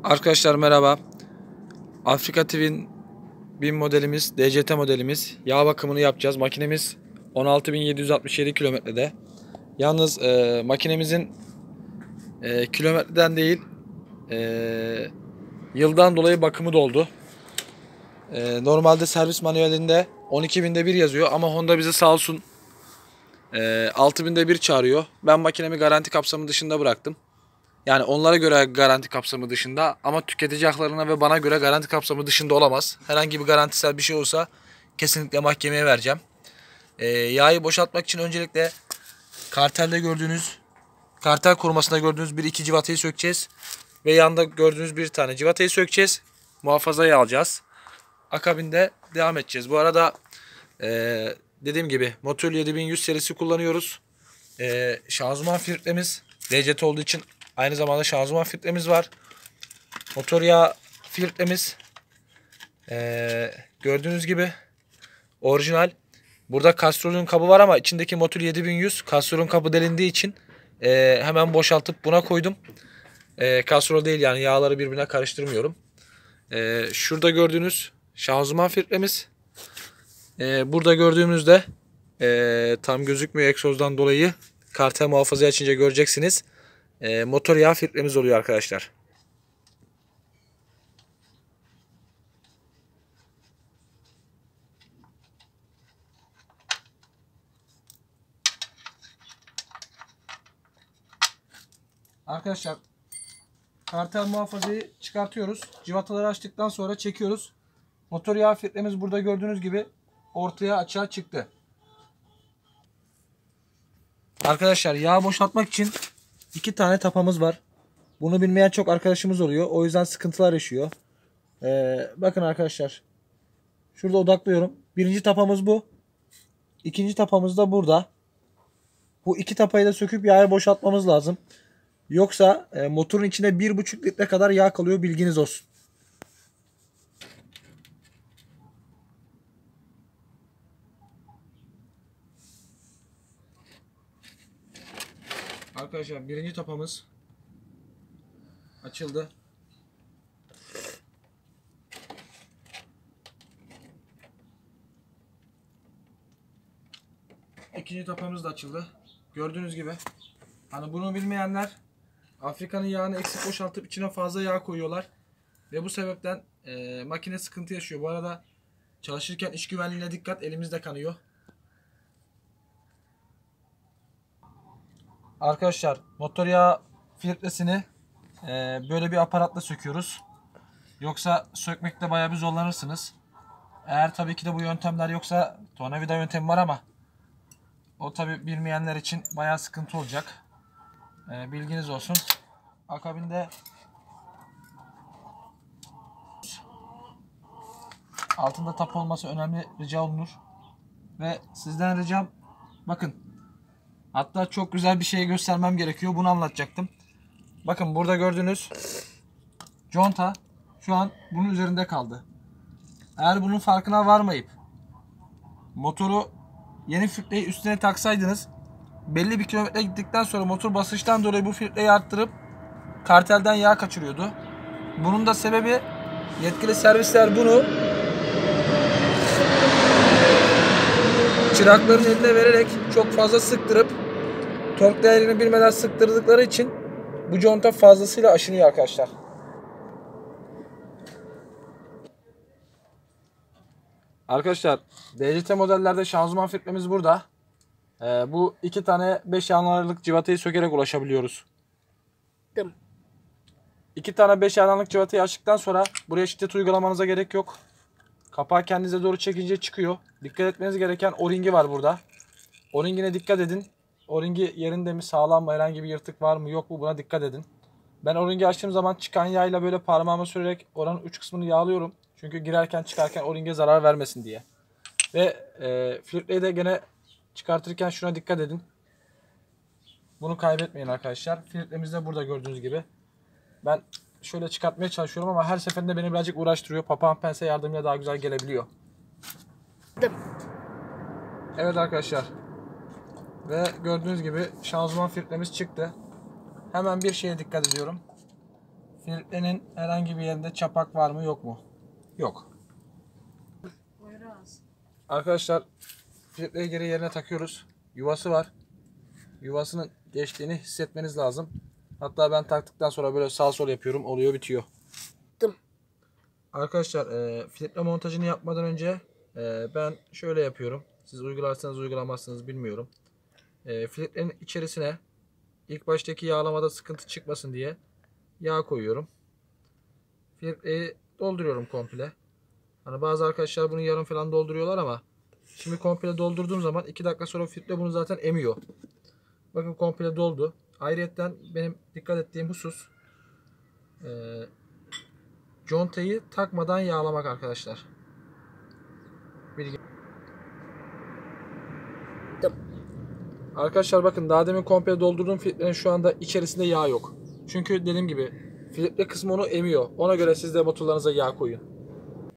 Arkadaşlar merhaba. Afrika TV'nin 1000 modelimiz, DCT modelimiz. Yağ bakımını yapacağız. Makinemiz 16.767 kilometrede. Yalnız makinemizin kilometreden değil yıldan dolayı bakımı doldu. Normalde servis manuelinde 12.000'de bir yazıyor ama Honda bize sağ olsun 6.000'de bir çağırıyor. Ben makinemi garanti kapsamı dışında bıraktım. Yani onlara göre garanti kapsamı dışında ama tüketici haklarına ve bana göre garanti kapsamı dışında olamaz. Herhangi bir garantisel bir şey olsa kesinlikle mahkemeye vereceğim. Yağı boşaltmak için öncelikle kartel korumasında gördüğünüz bir iki civatayı sökeceğiz. Ve yanında gördüğünüz bir tane civatayı sökeceğiz. Muhafazayı alacağız. Akabinde devam edeceğiz. Bu arada dediğim gibi Motul 7100 serisi kullanıyoruz. Şanzıman filtremiz DCT olduğu için aynı zamanda şanzıman filtremiz var. Motor yağı filtremiz gördüğünüz gibi orijinal. Burada Castrol'ün kabı var ama içindeki Motul 7100 Castrol'ün kabı delindiği için hemen boşaltıp buna koydum. Castrol değil, yani yağları birbirine karıştırmıyorum. Şurada gördüğünüz şanzıman filtremiz. Burada gördüğümüzde tam gözükmüyor egzozdan dolayı. Kartel muhafazayı açınca göreceksiniz. Motor yağı filtremiz oluyor arkadaşlar. Arkadaşlar kartel muhafazayı çıkartıyoruz. Civataları açtıktan sonra çekiyoruz. Motor yağı filtremiz burada gördüğünüz gibi ortaya, açığa çıktı. Arkadaşlar yağ boşaltmak için iki tane tapamız var. Bunu bilmeyen çok arkadaşımız oluyor. O yüzden sıkıntılar yaşıyor. Bakın arkadaşlar. Şurada odaklıyorum. Birinci tapamız bu. İkinci tapamız da burada. Bu iki tapayı da söküp yağı boşaltmamız lazım. Yoksa motorun içinde 1,5 litre kadar yağ kalıyor, bilginiz olsun. Arkadaşlar birinci tapamız açıldı. İkinci tapamız da açıldı. Gördüğünüz gibi. Hani bunu bilmeyenler Afrika'nın yağını eksik boşaltıp içine fazla yağ koyuyorlar. Ve bu sebepten makine sıkıntı yaşıyor. Bu arada çalışırken iş güvenliğine dikkat, elimizde kanıyor. Arkadaşlar motor yağı filtresini böyle bir aparatla söküyoruz. Yoksa sökmekte bayağı bir zorlanırsınız. Eğer tabii ki de bu yöntemler yoksa tornavida yöntemi var ama o tabii bilmeyenler için bayağı sıkıntı olacak. Bilginiz olsun. Akabinde altında tap olması önemli, rica olunur. Ve sizden ricam, bakın, hatta çok güzel bir şey göstermem gerekiyor. Bunu anlatacaktım. Bakın burada gördüğünüz conta şu an bunun üzerinde kaldı. Eğer bunun farkına varmayıp motoru yeni filtreyi üstüne taksaydınız, belli bir kilometre gittikten sonra motor basınçtan dolayı bu filtreyi arttırıp kartelden yağ kaçırıyordu. Bunun da sebebi, yetkili servisler bunu çırakların eline vererek çok fazla sıktırıp tork değerini bilmeden sıktırdıkları için bu conta fazlasıyla aşınıyor arkadaşlar. Arkadaşlar DCT modellerde şanzıman filtremiz burada. Bu iki tane 5 yanlarlık civatayı sökerek ulaşabiliyoruz. İki tane 5 yanlarlık civatayı açtıktan sonra buraya şiddet uygulamanıza gerek yok. Kapağı kendinize doğru çekince çıkıyor. Dikkat etmeniz gereken o-ringi var burada. O-ringine dikkat edin. O-ringi yerinde mi, sağlam mı, herhangi bir yırtık var mı yok mu, buna dikkat edin. Ben o-ringi açtığım zaman çıkan yağıyla böyle parmağımı sürerek oranın uç kısmını yağlıyorum. Çünkü girerken çıkarken o-ringe zarar vermesin diye. Ve filtreyi de gene çıkartırken şuna dikkat edin. Bunu kaybetmeyin arkadaşlar. Filtremiz de burada gördüğünüz gibi. Ben şöyle çıkartmaya çalışıyorum ama her seferinde beni birazcık uğraştırıyor. Papağan pense yardımıyla daha güzel gelebiliyor. Evet arkadaşlar. Ve gördüğünüz gibi şanzıman filtremiz çıktı. Hemen bir şeye dikkat ediyorum. filtrenin herhangi bir yerinde çapak var mı yok mu? Yok. Arkadaşlar filtreyi geri yerine takıyoruz. Yuvası var. Yuvasının geçtiğini hissetmeniz lazım. Hatta ben taktıktan sonra böyle sağ sol yapıyorum. Oluyor bitiyor. Arkadaşlar filtre montajını yapmadan önce ben şöyle yapıyorum. Siz uygularsanız uygulamazsınız bilmiyorum. Filtrenin içerisine ilk baştaki yağlamada sıkıntı çıkmasın diye yağ koyuyorum. Filtreyi dolduruyorum komple. Hani bazı arkadaşlar bunu yarım falan dolduruyorlar ama şimdi komple doldurduğum zaman 2 dakika sonra filtre bunu zaten emiyor. Bakın komple doldu. Ayrıyeten benim dikkat ettiğim husus contayı takmadan yağlamak arkadaşlar. Bilgi. Arkadaşlar bakın daha demin komple doldurduğum filtrenin şu anda içerisinde yağ yok. Çünkü dediğim gibi filtre kısmı onu emiyor. Ona göre siz de motorlarınıza yağ koyun.